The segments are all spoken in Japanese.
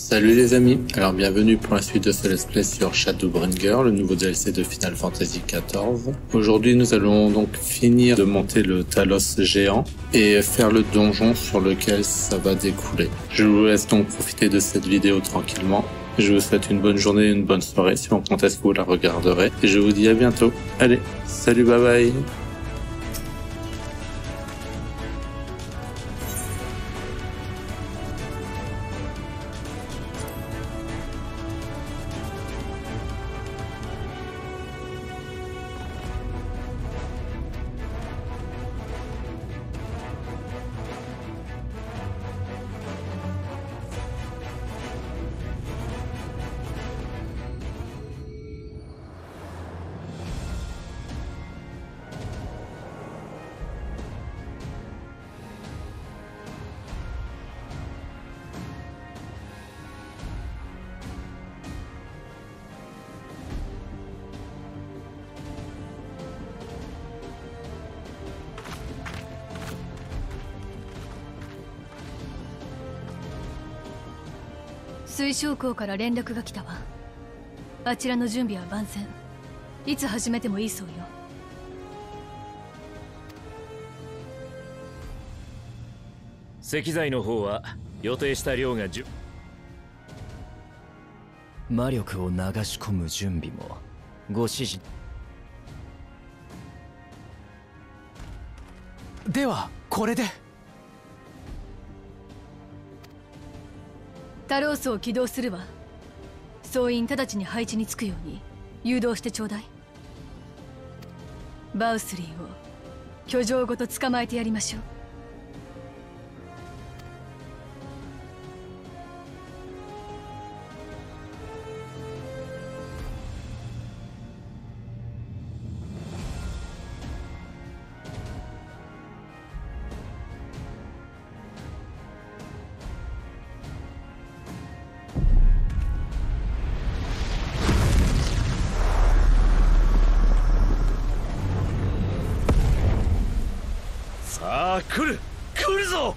Salut les amis, alors bienvenue pour la suite de ce let's play sur Shadowbringer, le nouveau DLC de Final Fantasy XIV. Aujourd'hui nous allons donc finir de monter le Talos géant et faire le donjon sur lequel ça va découler. Je vous laisse donc profiter de cette vidéo tranquillement. Je vous souhaite une bonne journée et une bonne soirée selon quand est-ce que vous la regarderez. Et je vous dis à bientôt. Allez, salut, bye bye. 水晶港から連絡が来たわ。あちらの準備は万全。いつ始めてもいいそうよ。 石材の方は予定した量が魔力を流し込む準備もご指示ではこれで。 タロースを起動するわ。総員直ちに配置につくように誘導してちょうだい。バウスリーを居城ごと捕まえてやりましょう。 さあ来るぞ。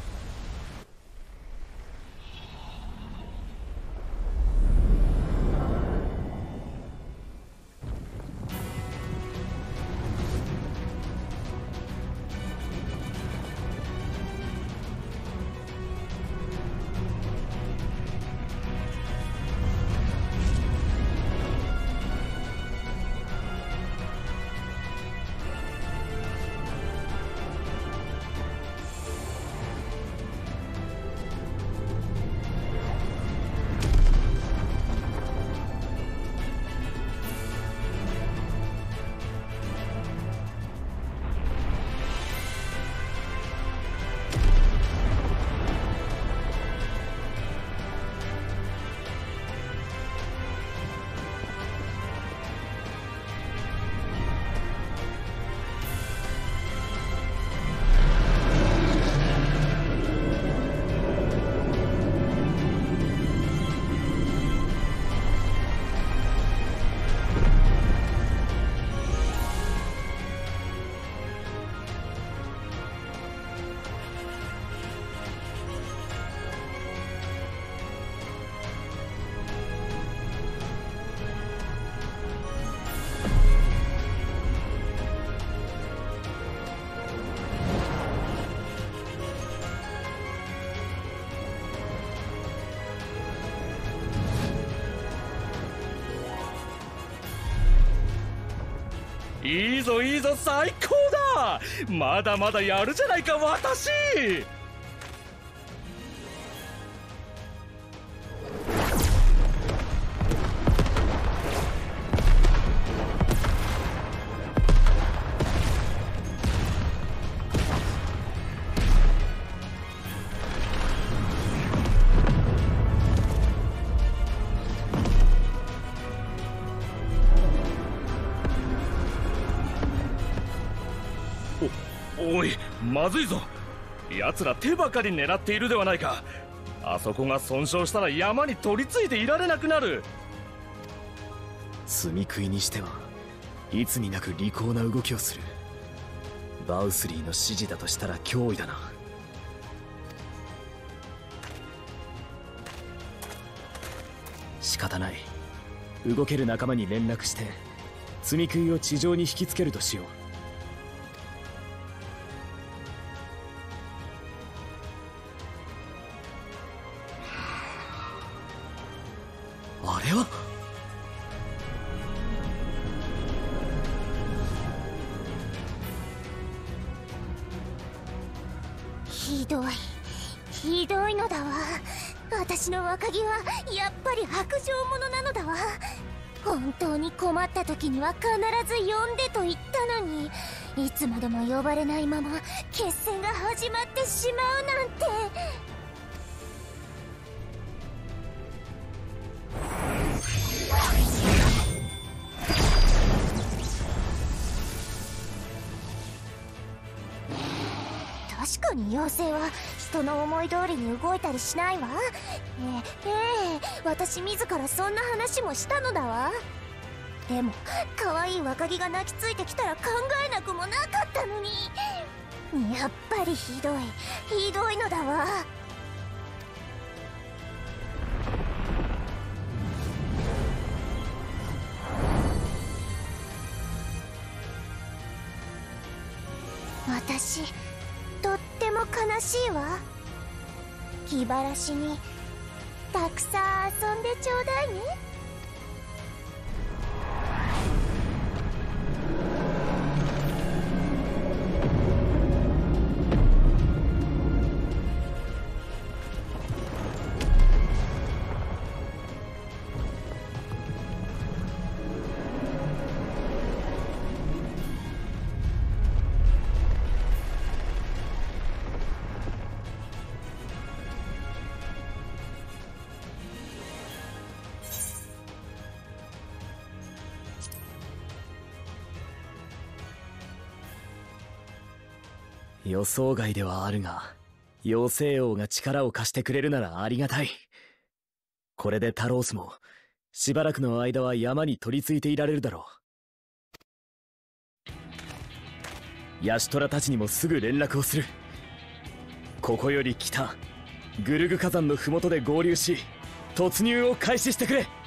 いいぞいいぞ、最高だ。まだまだやるじゃないか私。おい、まずいぞ。奴ら手ばかり狙っているではないか。あそこが損傷したら山に取り付いていられなくなる。 積み食いにしてはいつになく利口な動きをする。バウスリーの指示だとしたら脅威だな。 仕方ない。動ける仲間に連絡して積み食いを地上に引きつけるとしよう。あれはひどいひどいのだわ。私の若木はやっぱり薄情者なのだわ。本当に困った時には必ず呼んでと言ったのに、いつまでも呼ばれないまま決戦が始まってしまうなんて。確かに妖精は人の思い通りに動いたりしないわ。私自らそんな話もしたのだわ。でも可愛い若木が泣きついてきたら考えなくもなかったのに、やっぱりひどいのだわ。私とっても悲しいわ。気晴らしにたくさん遊んでちょうだいね。 予想外ではあるが、妖精王が力を貸してくれるならありがたい。これでタロースもしばらくの間は山に取り付いていられるだろう。ヤシトラたちにもすぐ連絡をする。ここより北グルグ火山の麓で合流し、突入を開始してくれ。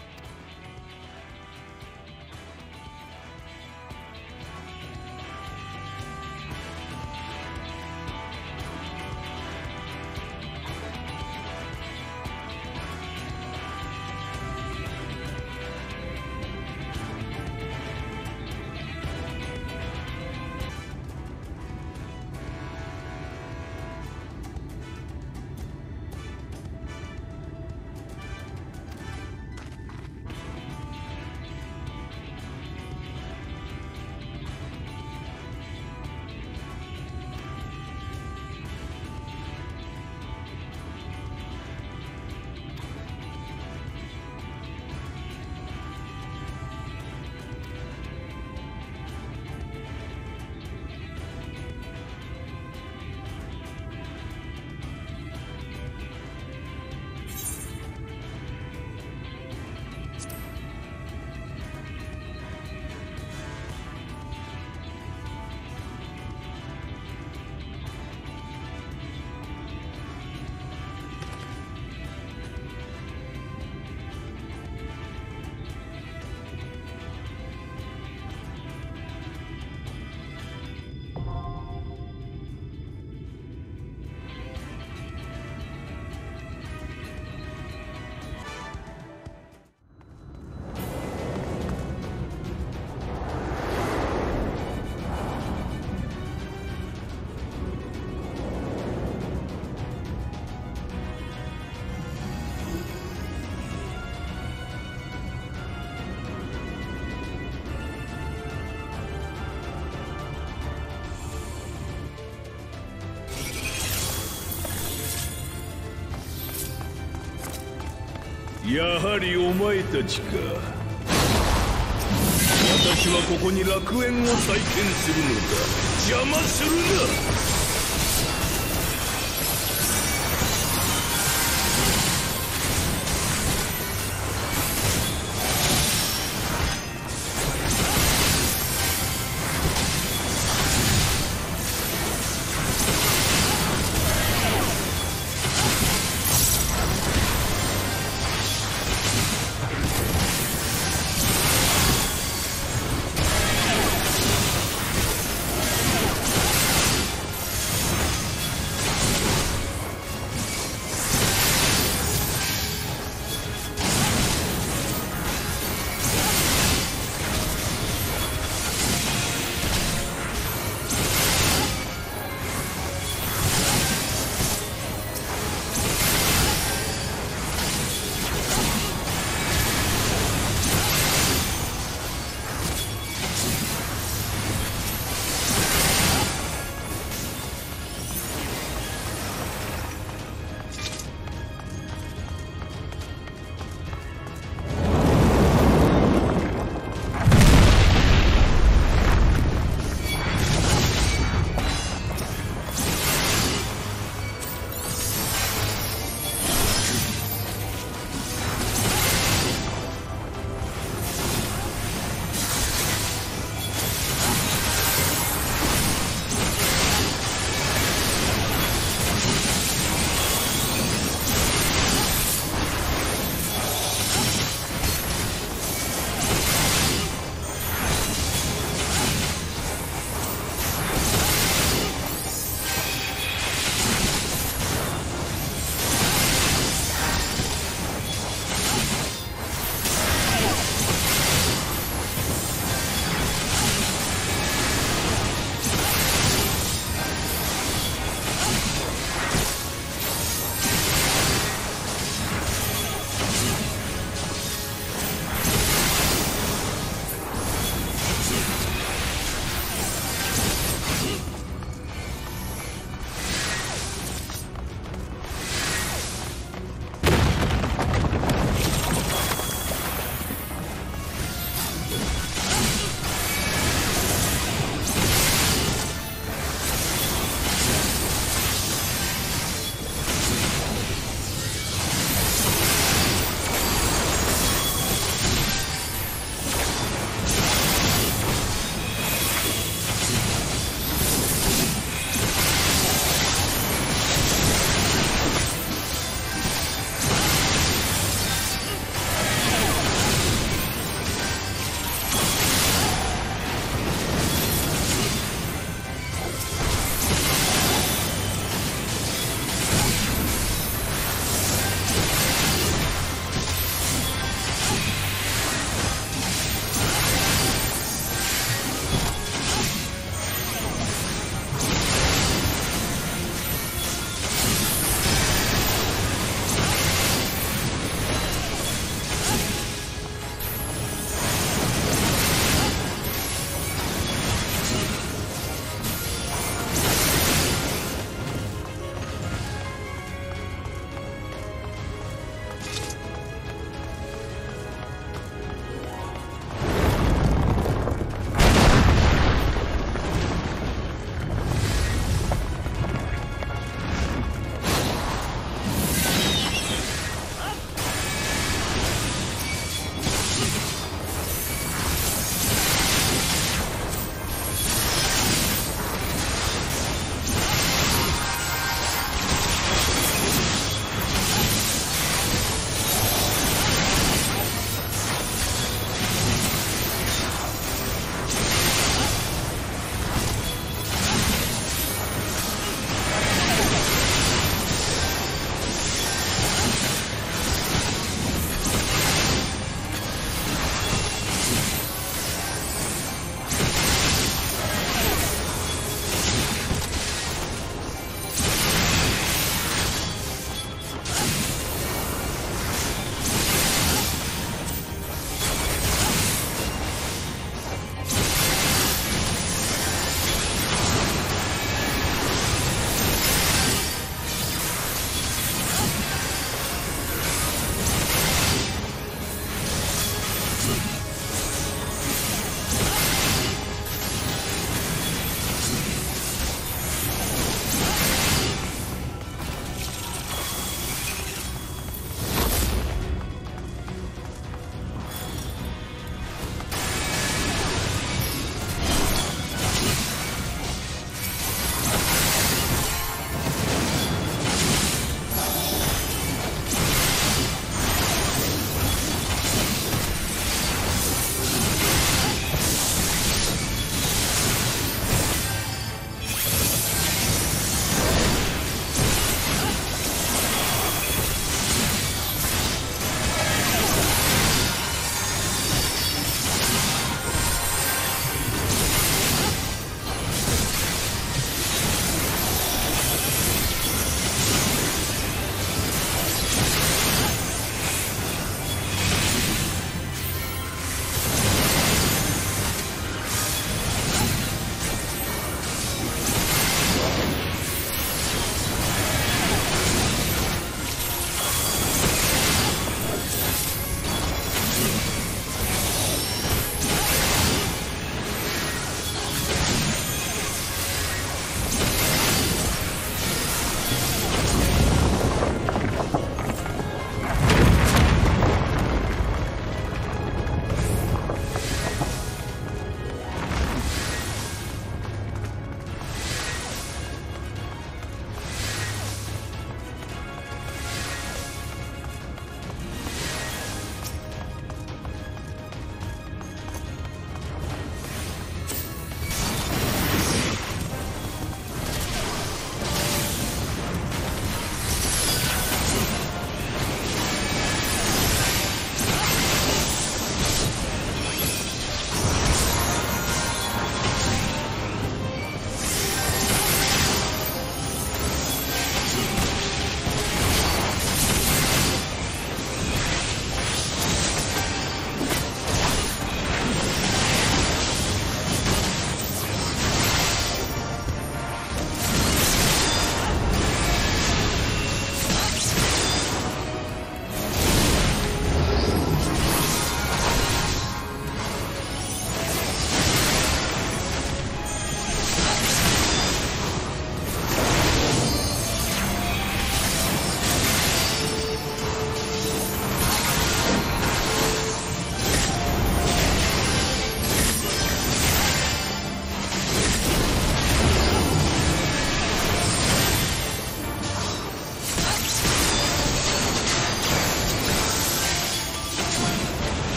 やはりお前たちか。私はここに楽園を再建するのだ。邪魔するな。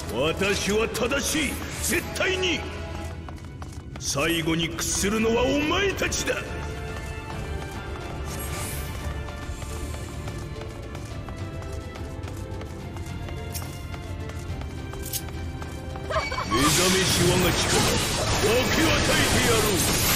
私は正しい。絶対に最後に屈するのはお前たちだ。目覚めし我が力、分け与えてやろう。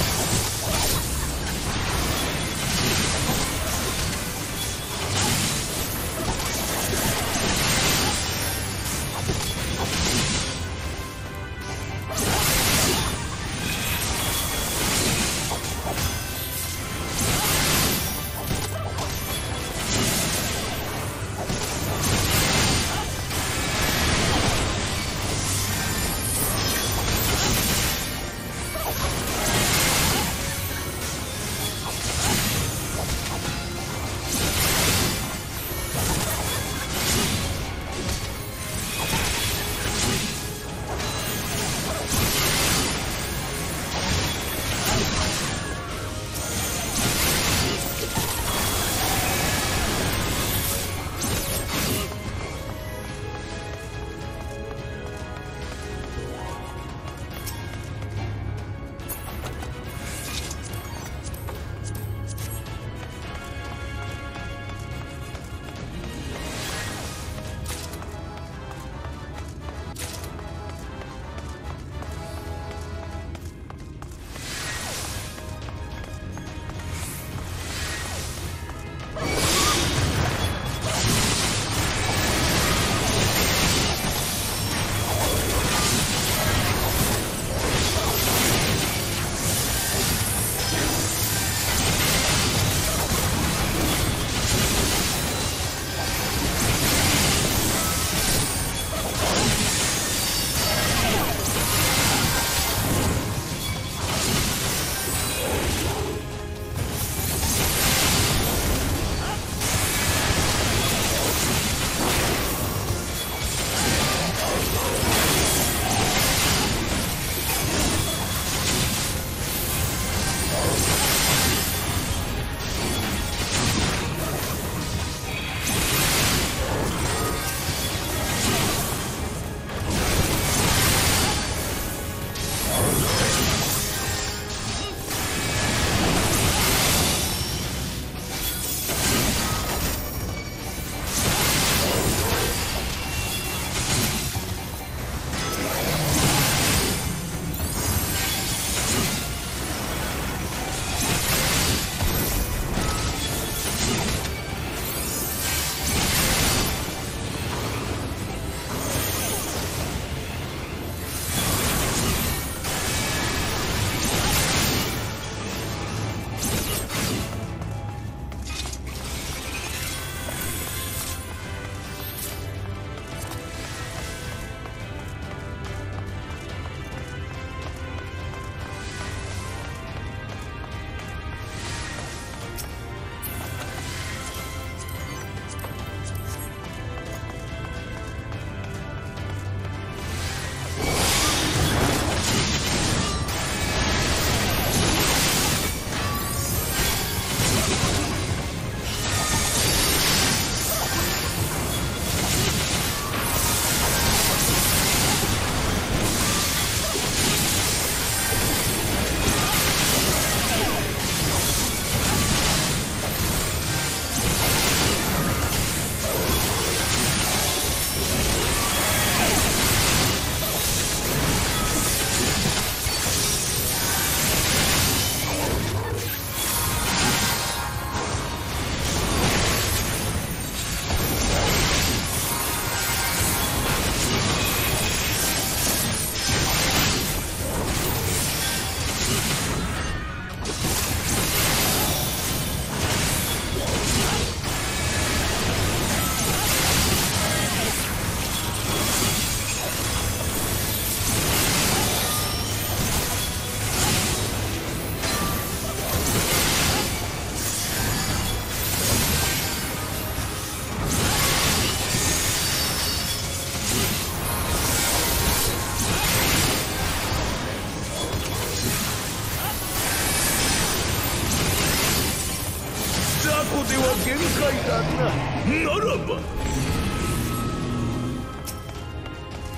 では限界だな。ならば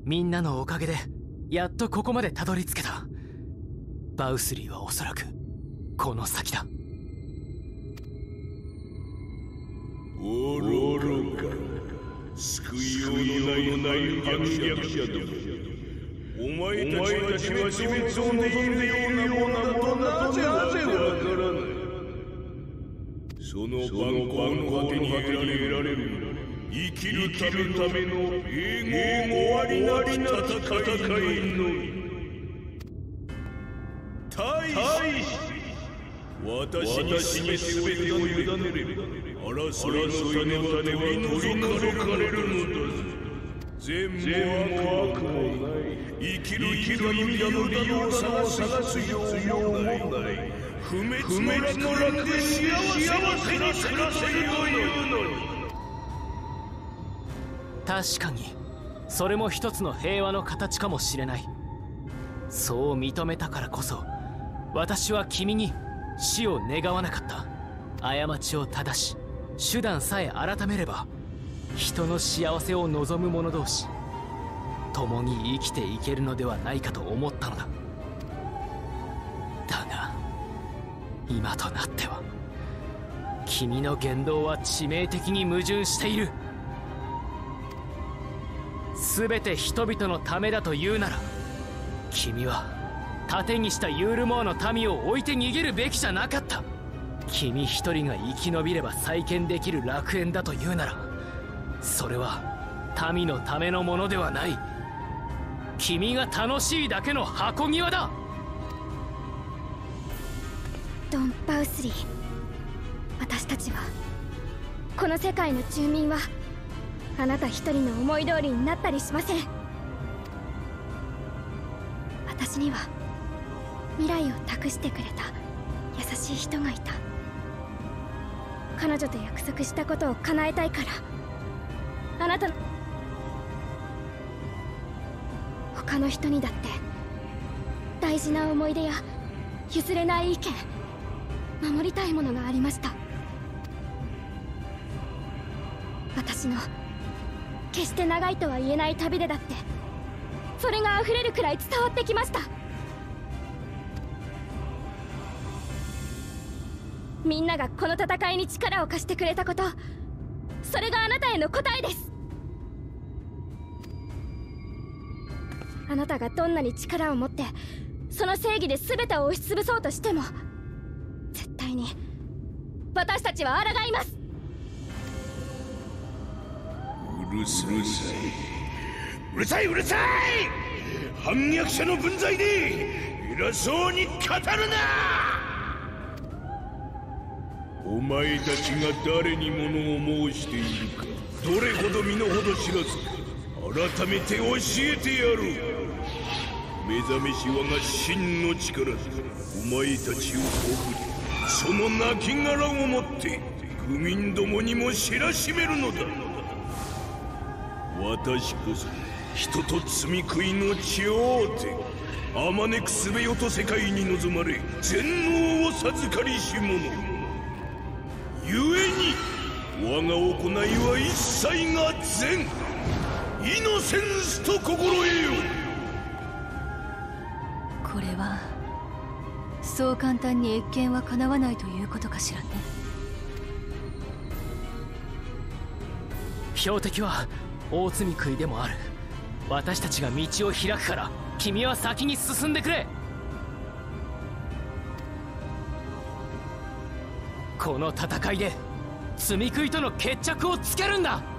みんなのおかげでやっとここまでたどり着けた。バウスリーはおそらくこの先だ。 愚か、救いようのない反逆者ども。お前たちは自滅を望んでいるようなものだとなぜわからない。その万国の果てに得られる生きるための永遠終わりなき戦いの大使、私に全てを委ねれば争いの種は取り除かれるのだ。善も悪も生きる意味の理由さを探すようもない。不滅の楽で幸せに暮らせるというのに。 確かにそれも一つの平和の形かもしれない。そう認めたからこそ私は君に死を願わなかった。過ちを正し手段さえ改めれば人の幸せを望む者同士共に生きていけるのではないかと思ったのだ。だが今となっては君の言動は致命的に矛盾している。全て人々のためだというなら君は盾にしたユールモアの民を置いて逃げるべきじゃなかった。君一人が生き延びれば再建できる楽園だというならそれは民のためのものではない。君が楽しいだけの箱庭だ。 ドン・バウスリー、私たちはこの世界の住民はあなた一人の思い通りになったりしません。私には未来を託してくれた優しい人がいた。彼女と約束したことを叶えたいからあなたの他の人にだって大事な思い出や譲れない意見守りたいものがありました。私の決して長いとは言えない旅でだってそれが溢れるくらい伝わってきました。みんながこの戦いに力を貸してくれたこと、それがあなたへの答えです。あなたがどんなに力を持ってその正義で全てを押しつぶそうとしても絶対に私たちは抗います。 うるさい反逆者の分際で偉そうに語るな。お前たちが誰に物を申しているかどれほど身の程知らずか改めて教えてやる。目覚めし我が真の力でお前たちを送りその亡骸をもって愚民どもにも知らしめるのだ。私こそ人と罪食いの頂点あまねくすべよと世界に望まれ全能を授かりし者ゆえに我が行いは一切が善イノセンスと心得よ。 これはそう簡単に謁見はかなわないということかしらね。 標的は大罪食いでもある。私たちが道を開くから君は先に進んでくれ。この戦いで罪食いとの決着をつけるんだ。